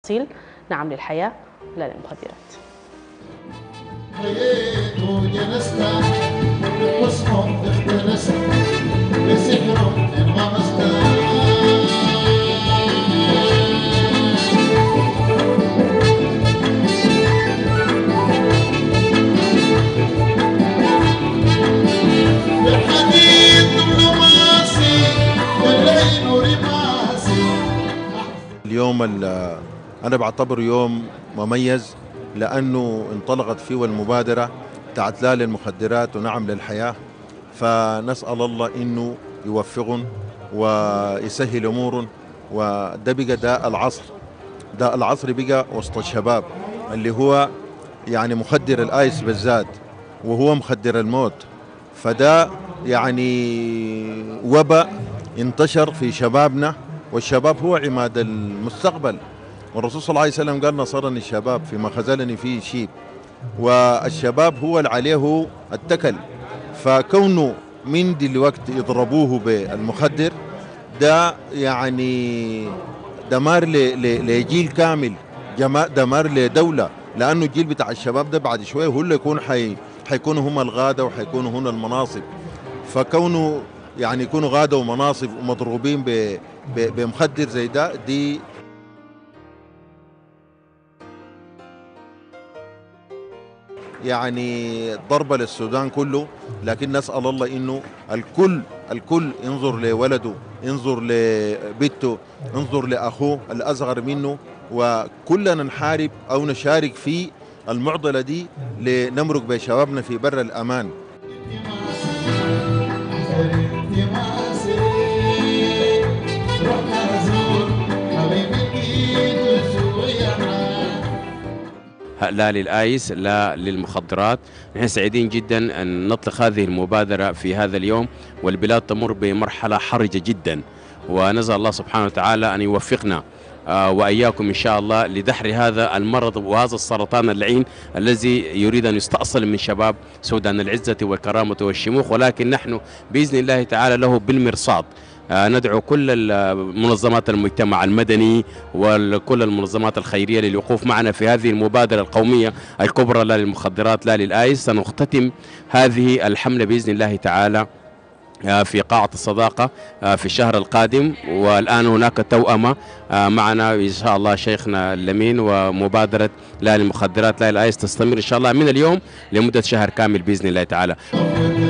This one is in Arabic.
نعم للحياة لا للمخدرات. اليوم أنا بعتبره يوم مميز لأنه انطلقت فيه المبادرة بتاعت لا للمخدرات ونعم للحياة، فنسأل الله إنه يوفقهم ويسهل أمورهم. وده بقى ده العصر، ده العصر بقى وسط الشباب اللي هو يعني مخدر الآيس بالذات وهو مخدر الموت، فده يعني وباء انتشر في شبابنا، والشباب هو عماد المستقبل. والرسول صلى الله عليه وسلم قال نصرني الشباب فيما خذلني فيه شيب، والشباب هو اللي عليه التكل. فكونه من دلوقتي يضربوه بالمخدر ده يعني دمار لجيل كامل، دمار لدولة، لأنه الجيل بتاع الشباب ده بعد شوية هو اللي يكون حيكونوا هم الغادة وحيكونوا هنا المناصب. فكونه يعني يكونوا غادة ومناصب ومضروبين بمخدر زي ده، دي يعني ضربة للسودان كله. لكن نسأل الله إنه الكل ينظر لولده، ينظر لبيته، ينظر لأخوه الأصغر منه، وكلنا نحارب أو نشارك في المعضلة دي لنمرق بشبابنا في بر الأمان. لا للآيس، لا للمخدرات. نحن سعيدين جدا أن نطلق هذه المبادرة في هذا اليوم، والبلاد تمر بمرحلة حرجة جدا، ونسأل الله سبحانه وتعالى أن يوفقنا وإياكم إن شاء الله لدحر هذا المرض وهذا السرطان اللعين الذي يريد أن يستأصل من شباب سودان العزة والكرامة والشموخ، ولكن نحن بإذن الله تعالى له بالمرصاد. ندعو كل منظمات المجتمع المدني وكل المنظمات الخيرية للوقوف معنا في هذه المبادرة القومية الكبرى لا للمخدرات لا للآيس. سنختتم هذه الحملة بإذن الله تعالى في قاعة الصداقة في الشهر القادم، والآن هناك توأمة معنا إن شاء الله شيخنا اللمين، ومبادرة لا للمخدرات لا للآيس تستمر إن شاء الله من اليوم لمدة شهر كامل بإذن الله تعالى.